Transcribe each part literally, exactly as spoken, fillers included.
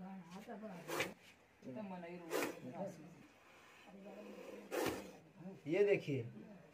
ये देखिए,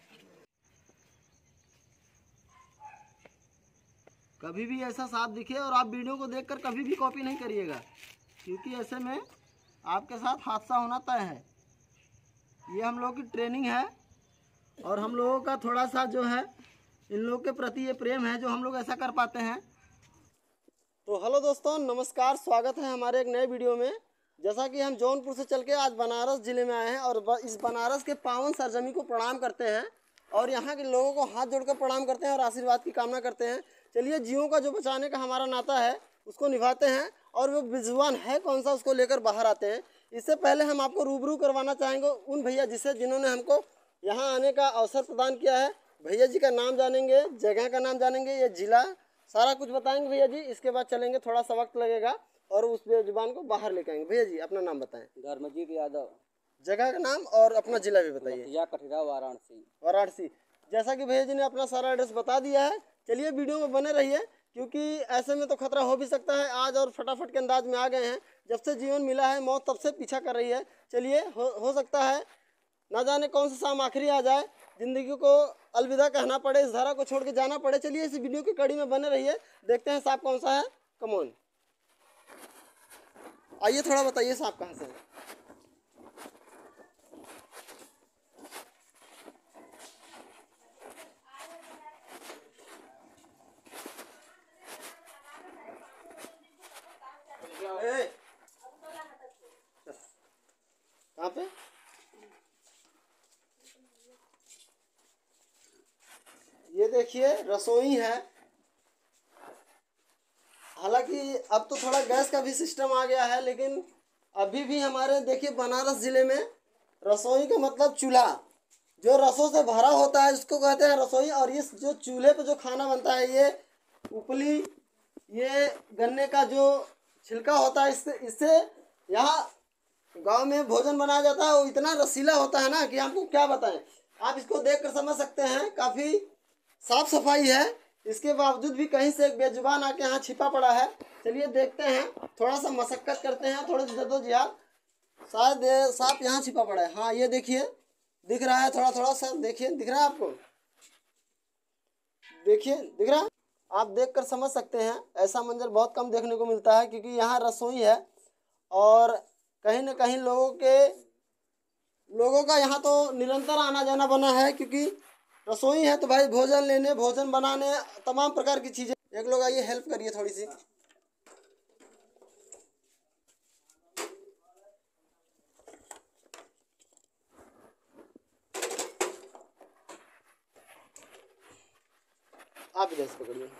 कभी भी ऐसा सांप दिखे और आप वीडियो को देखकर कभी भी कॉपी नहीं करिएगा, क्योंकि ऐसे में आपके साथ हादसा होना तय है। ये हम लोगों की ट्रेनिंग है और हम लोगों का थोड़ा सा जो है इन लोगों के प्रति ये प्रेम है जो हम लोग ऐसा कर पाते हैं। तो हेलो दोस्तों, नमस्कार, स्वागत है हमारे एक नए वीडियो में। जैसा कि हम जौनपुर से चल के आज बनारस ज़िले में आए हैं और इस बनारस के पावन सरजमी को प्रणाम करते हैं और यहाँ के लोगों को हाथ जोड़कर प्रणाम करते हैं और आशीर्वाद की कामना करते हैं। चलिए, जीवों का जो बचाने का हमारा नाता है उसको निभाते हैं और वो विद्वान है कौन सा उसको लेकर बाहर आते हैं। इससे पहले हम आपको रूबरू करवाना चाहेंगे उन भैया जिसे जिन्होंने हमको यहाँ आने का अवसर प्रदान किया है। भैया जी का नाम जानेंगे, जगह का नाम जानेंगे, ये जिला सारा कुछ बताएंगे भैया जी। इसके बाद चलेंगे, थोड़ा सा वक्त लगेगा और उस बेजुबान को बाहर लेके आएंगे। भैया जी अपना नाम बताएं। धर्मजीत यादव। जगह का नाम और अपना जिला भी बताइए। या कठिरा, वाराणसी। वाराणसी। जैसा कि भैया जी ने अपना सारा एड्रेस बता दिया है, चलिए वीडियो में बने रहिए, क्योंकि ऐसे में तो खतरा हो भी सकता है आज और फटाफट के अंदाज में आ गए हैं। जब से जीवन मिला है मौत तब से पीछा कर रही है। चलिए, हो, हो सकता है ना जाने कौन सा शाम आखिरी आ जाए, ज़िंदगी को अलविदा कहना पड़े, इस धारा को छोड़ के जाना पड़े। चलिए इस वीडियो की कड़ी में बने रहिए, देखते हैं सांप कौन सा है। कमोन, आइए थोड़ा बताइए सांप कहाँ से है। कहाँ पे? ये देखिए रसोई है। हालांकि अब तो थोड़ा गैस का भी सिस्टम आ गया है, लेकिन अभी भी हमारे देखिए बनारस ज़िले में रसोई का मतलब चूल्हा, जो रसों से भरा होता है उसको कहते हैं रसोई। और इस जो चूल्हे पे जो खाना बनता है, ये उपली, ये गन्ने का जो छिलका होता है, इससे इससे यहाँ गांव में भोजन बनाया जाता है। वो इतना रसीला होता है ना कि आपको क्या बताएं। आप इसको देखकर समझ सकते हैं, काफ़ी साफ सफाई है। इसके बावजूद भी कहीं से एक बेजुबान आके यहाँ छिपा पड़ा है। चलिए देखते हैं, थोड़ा सा मशक्कत करते हैं, थोड़ी सी जद्दोजहद। शायद सांप यहाँ छिपा पड़ा है। हाँ, ये देखिए, दिख रहा है थोड़ा थोड़ा सा। देखिए, दिख रहा है आपको? देखिए, दिख रहा है? आप देखकर समझ सकते हैं, ऐसा मंजर बहुत कम देखने को मिलता है, क्योंकि यहाँ रसोई है और कहीं ना कहीं लोगों के लोगों का यहाँ तो निरंतर आना जाना बना है, क्योंकि रसोई है तो भाई भोजन लेने, भोजन बनाने, तमाम प्रकार की चीज़ें। एक लोग आइए, हेल्प करिए थोड़ी सी। आप इधर से पकड़िए।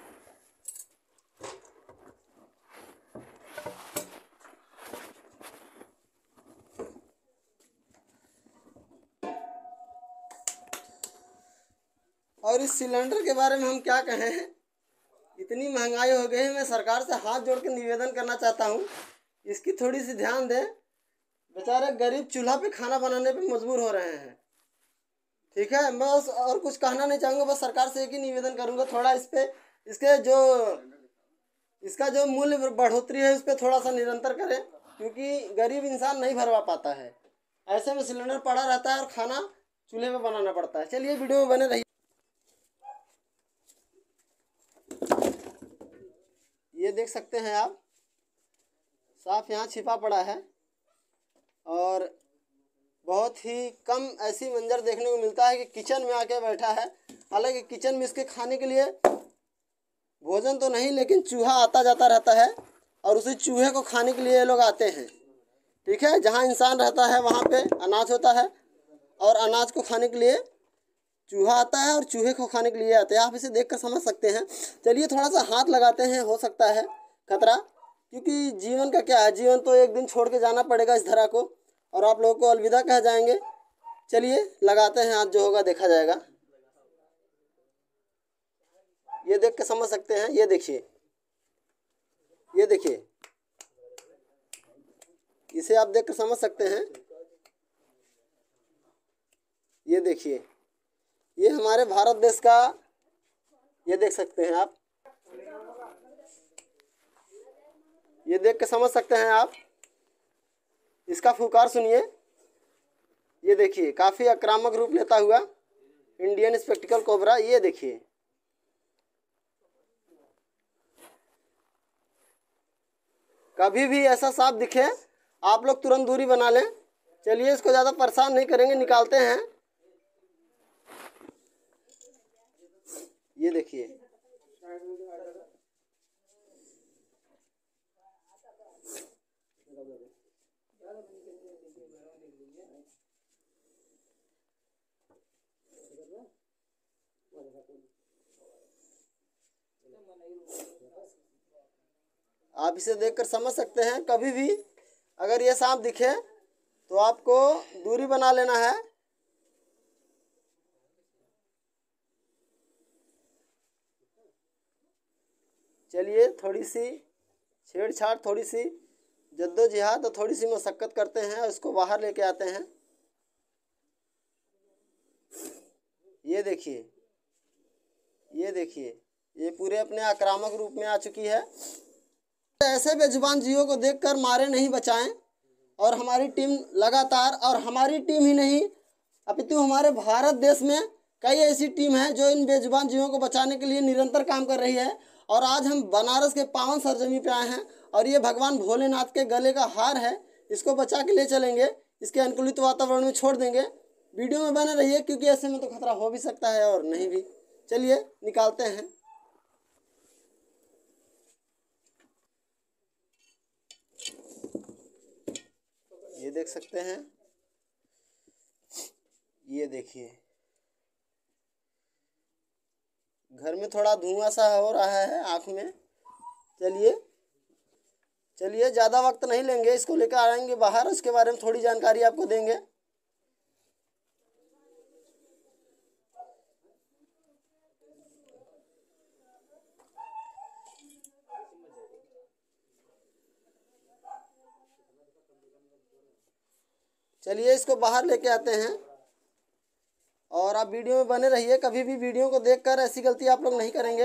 और इस सिलेंडर के बारे में हम क्या कहें, इतनी महंगाई हो गई है। मैं सरकार से हाथ जोड़ के निवेदन करना चाहता हूँ, इसकी थोड़ी सी ध्यान दें। बेचारे गरीब चूल्हा पे खाना बनाने पे मजबूर हो रहे हैं। ठीक है, मैं बस और कुछ कहना नहीं चाहूँगा, बस सरकार से एक ही निवेदन करूँगा, थोड़ा इस पे इसके जो इसका जो मूल्य बढ़ोतरी है उस पर थोड़ा सा निरंतर करें, क्योंकि गरीब इंसान नहीं भरवा पाता है। ऐसे में सिलेंडर पड़ा रहता है और खाना चूल्हे में बनाना पड़ता है। चलिए वीडियो में बने रहिए। ये देख सकते हैं आप, सांप यहाँ छिपा पड़ा है और बहुत ही कम ऐसी मंजर देखने को मिलता है कि किचन में आके बैठा है। हालांकि किचन में इसके खाने के लिए भोजन तो नहीं, लेकिन चूहा आता जाता रहता है और उसी चूहे को खाने के लिए ये लोग आते हैं। ठीक है, जहाँ इंसान रहता है वहाँ पे अनाज होता है और अनाज को खाने के लिए चूहा आता है और चूहे को खाने के लिए आते हैं। आप इसे देखकर समझ सकते हैं। चलिए थोड़ा सा हाथ लगाते हैं, हो सकता है खतरा, क्योंकि जीवन का क्या है, जीवन तो एक दिन छोड़ के जाना पड़ेगा इस धरा को और आप लोगों को अलविदा कह जाएंगे। चलिए लगाते हैं हाथ, जो होगा देखा जाएगा। ये देख के समझ सकते हैं। ये देखिए, ये देखिए, इसे आप देख कर समझ सकते हैं। ये देखिए, ये हमारे भारत देश का, ये देख सकते हैं आप, ये देख के समझ सकते हैं आप। इसका फुकार सुनिए। ये देखिए काफ़ी आक्रामक रूप लेता हुआ इंडियन स्पेक्टिकल कोबरा। ये देखिए कभी भी ऐसा सांप दिखे आप लोग तुरंत दूरी बना लें। चलिए इसको ज़्यादा परेशान नहीं करेंगे, निकालते हैं। ये देखिए आप इसे देखकर समझ सकते हैं। कभी भी अगर ये सांप दिखे तो आपको दूरी बना लेना है। चलिए थोड़ी सी छेड़छाड़, थोड़ी सी जद्दोजहद और थोड़ी सी मशक्क़त करते हैं और इसको बाहर लेके आते हैं। ये देखिए ये देखिए ये पूरे अपने आक्रामक रूप में आ चुकी है। ऐसे बेजुबान जीवों को देखकर मारे नहीं बचाएं। और हमारी टीम लगातार, और हमारी टीम ही नहीं अपितु हमारे भारत देश में कई ऐसी टीम है जो इन बेजुबान जीवों को बचाने के लिए निरंतर काम कर रही है। और आज हम बनारस के पावन सरजमी पे आए हैं और ये भगवान भोलेनाथ के गले का हार है। इसको बचा के ले चलेंगे, इसके अनुकूलित वातावरण में छोड़ देंगे। वीडियो में बने रहिए क्योंकि ऐसे में तो खतरा हो भी सकता है और नहीं भी। चलिए निकालते हैं। ये देख सकते हैं, ये देखिए घर में थोड़ा धुआं सा हो रहा है आँख में। चलिए चलिए ज़्यादा वक्त नहीं लेंगे, इसको लेकर आएंगे बाहर, उसके बारे में थोड़ी जानकारी आपको देंगे। चलिए इसको बाहर लेके आते हैं और आप वीडियो में बने रहिए। कभी भी वीडियो को देखकर ऐसी गलती आप लोग नहीं करेंगे।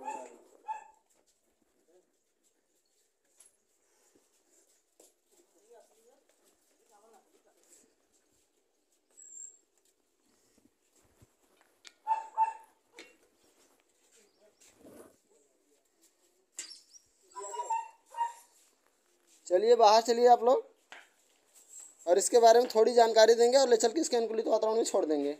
चलिए बाहर चलिए आप लोग और इसके बारे में थोड़ी जानकारी देंगे और ले चल के इसके अनुकूलित वातावरण में छोड़ देंगे।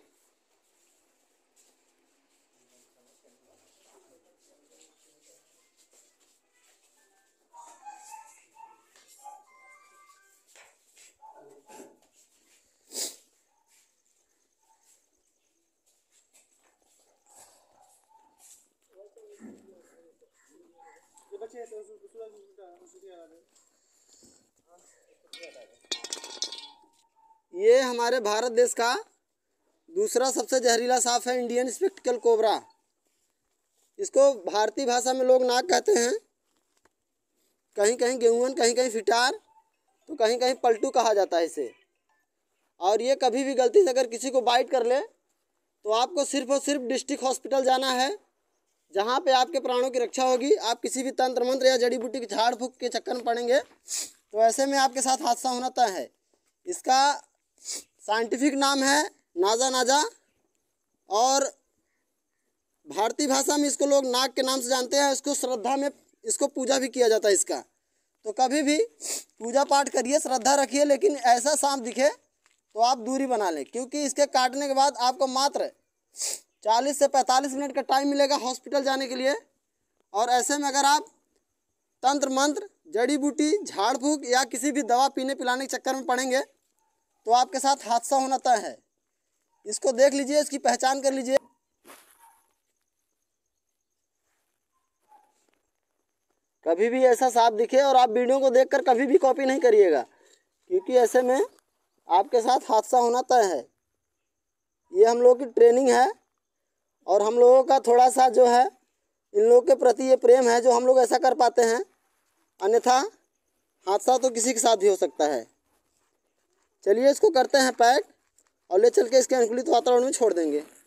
ये हमारे भारत देश का दूसरा सबसे जहरीला सांप है इंडियन स्पेक्टिकल कोबरा। इसको भारतीय भाषा में लोग नाग कहते हैं, कहीं कहीं गेहून, कहीं कहीं फिटार, तो कहीं कहीं पलटू कहा जाता है इसे। और ये कभी भी गलती से अगर किसी को बाइट कर ले तो आपको सिर्फ और सिर्फ डिस्ट्रिक्ट हॉस्पिटल जाना है, जहाँ पे आपके प्राणों की रक्षा होगी। आप किसी भी तंत्र मंत्र या जड़ी बूटी की झाड़ फूक के चक्कर में पड़ेंगे तो ऐसे में आपके साथ हादसा होना तय है। इसका साइंटिफिक नाम है नाजा नाजा और भारतीय भाषा में इसको लोग नाग के नाम से जानते हैं। इसको श्रद्धा में इसको पूजा भी किया जाता है इसका। तो कभी भी पूजा पाठ करिए, श्रद्धा रखिए, लेकिन ऐसा सांप दिखे तो आप दूरी बना लें, क्योंकि इसके काटने के बाद आपको मात्र चालीस से पैंतालीस मिनट का टाइम मिलेगा हॉस्पिटल जाने के लिए। और ऐसे में अगर आप तंत्र मंत्र, जड़ी बूटी, झाड़ फूक या किसी भी दवा पीने पिलाने के चक्कर में पड़ेंगे तो आपके साथ हादसा होना तय है। इसको देख लीजिए, इसकी पहचान कर लीजिए। कभी भी ऐसा सांप दिखे और आप वीडियो को देखकर कभी भी कॉपी नहीं करिएगा, क्योंकि ऐसे में आपके साथ हादसा होना तय है। ये हम लोगों की ट्रेनिंग है और हम लोगों का थोड़ा सा जो है इन लोगों के प्रति ये प्रेम है जो हम लोग ऐसा कर पाते हैं, अन्यथा हादसा तो किसी के साथ भी हो सकता है। चलिए इसको करते हैं पैक और ले चल के इसके अनुकूलित वातावरण में छोड़ देंगे।